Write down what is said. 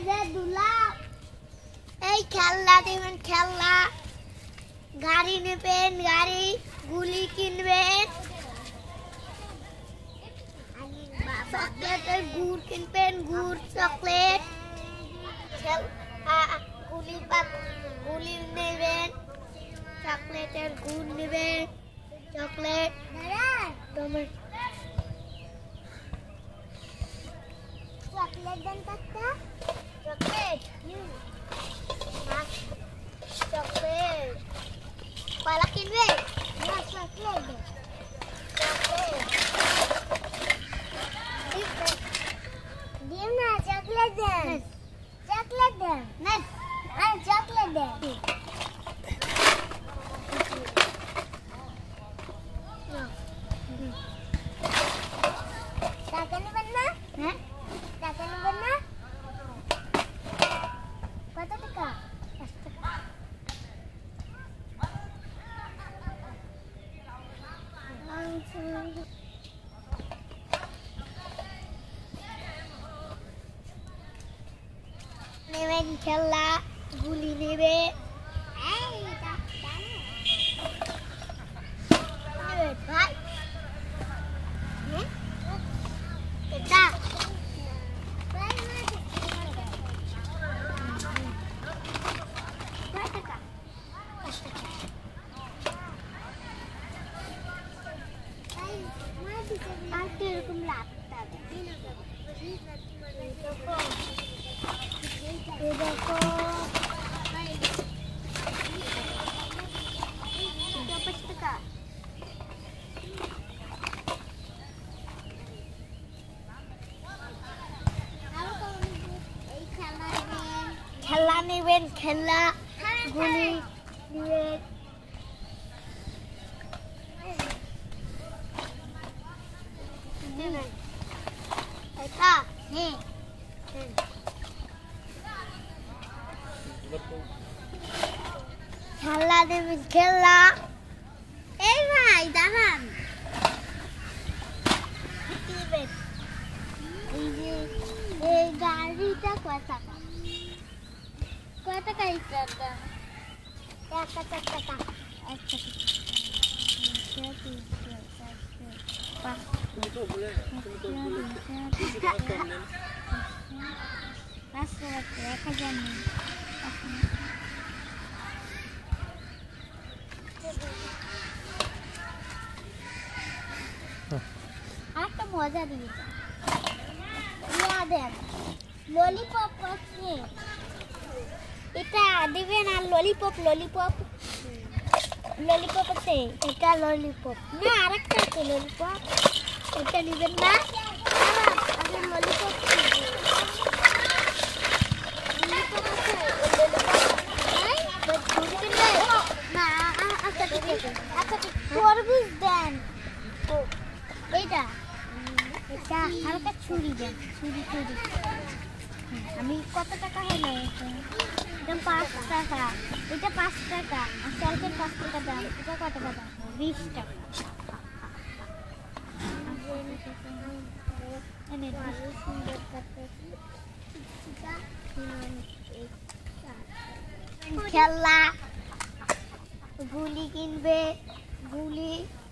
যে দুলা এই খেলনা দিবেন খেলনা গাড়ি নেবেন গাড়ি গুলি কিনবেন চকলেটের গুড় কিনবেন গুড় চকলেট গুলি নেবেন চকলেটের গুড় নেবেন চকলেট চকলেট দেন কাকা চকলেট চকলেট কলা কিনবে না চকলেট দিন না চকলেট দেন চকলেট দেন না চকলেট দেন টাকা নেবেন না হ্যাঁ টাকা নেবেন না কত টাকা 5 টাকা নেবেন খেলা গুলি নেবে ভাই এটা এরকম লাগতে হবে দেখো খেলা নেবেন খেলা গুলি নেবেন এটা হ্যাঁ খেলা নেবেন খেলা এই ভাই দাঁড়ান এই গাড়িটা কত টাকা এই টাকা 1 টাকা 1 টাকা আরেকটা মজা দিয়েছে ললিপপ আছে এটা দিবেন আর ললিপপ আছে এটা ললিপপ না আরেকটা আছে ললিপপ এটা দিবেন না আমি ললিপপ না আচ্ছা ঠিক আছে আচ্ছা ফরবিস দেন এইটা এটা হালকা ছুরি দেন ছুরি আমি কত টাকা হলো এটা 5 টাকা এটা 5 টাকা আর চলকের 5 টাকা দাম এটা কত টাকা 20 টাকা এনে সুন্দর খেলা গুলি কিনবে গুলি